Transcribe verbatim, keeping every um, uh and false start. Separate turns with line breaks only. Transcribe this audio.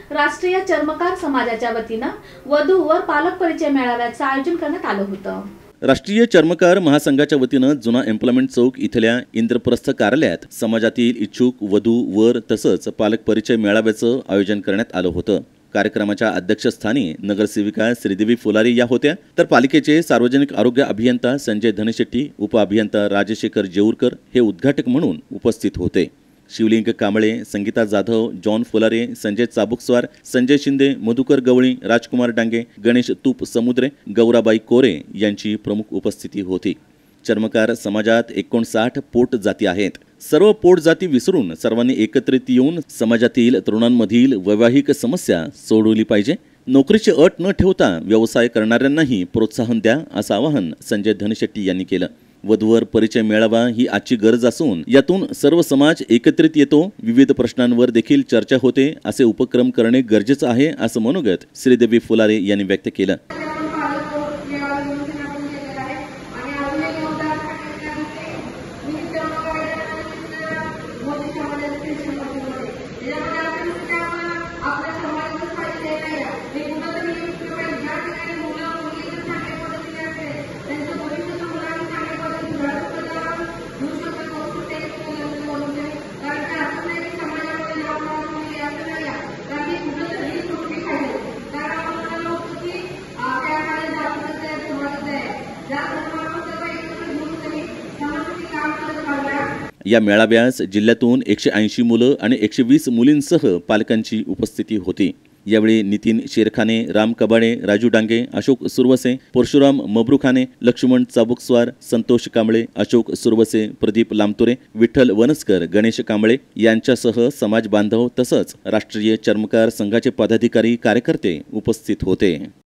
राष्ट्रीय चर्मकार समाजाच्या वतीनं वधू वर पालक परिचय मेळाव्याचं आयोजन करण्यात आलं होतं।
राष्ट्रीय चर्मकार महासंघाच्या वतीनं जुना एम्प्लॉयमेंट चौक इथल्या इंद्रप्रस्थ कार्यालयात समाजातील इच्छुक वधू वर तसंच पालक परिचय मेळाव्याचं आयोजन करण्यात आलं होतं। कार्यक्रमाच्या अध्यक्षस्थानी नगरसेविका श्रीदेवी फुलारी या होत्या, तर पालिकेचे सार्वजनिक आरोग्य अभियंता संजय धनशेट्टी, उपअभियंता राजशेखर जेऊरकर हे उद्घाटक म्हणून उपस्थित होते। शिवलिंग कांबळे, संगीता जाधव, जॉन फुलारे, संजय चाबुकस्वार, संजय शिंदे, मधुकर गवळी, राजकुमार डांगे, गणेश तूप समुद्रे, गौराबाई कोरे यांची प्रमुख उपस्थिती होती। चर्मकार समाजात एकोणसाठ पोट जाती आहेत। सर्व पोट जाती विसरून सर्वांनी एकत्रित येऊन समाजातील तरुणांमधील वैवाहिक समस्या सोडवली पाहिजे। नोकरीची अट न ठेवता व्यवसाय करणाऱ्यांनाही प्रोत्साहन द्या, असं आवाहन संजय धनशेट्टी यांनी केलं। वधूवर परिचय मेळावा ही आजची गरज असून यातून सर्व समाज एकत्रित येतो, विविध प्रश्नांवर देखील चर्चा होते, असे उपक्रम करणे गरजेचं आहे, असं मनोगत श्रीदेवी फुलारे यांनी व्यक्त केलं। या मेळाव्यास जिल्ह्यातून एकशे ऐंशी मुलं आणि एकशे वीस मुलींसह पालकांची उपस्थिती होती। यावेळी नितीन शेरखाने, राम कबाडे, राजू डांगे, अशोक सुरवसे, परशुराम मब्रुखाने, लक्ष्मण चाबुकस्वार, संतोष कांबळे, अशोक सुरवसे, प्रदीप लामतुरे, विठ्ठल वनस्कर, गणेश कांबळे यांच्यासह समाज बांधव तसंच राष्ट्रीय चर्मकार संघाचे पदाधिकारी कार्यकर्ते उपस्थित होते।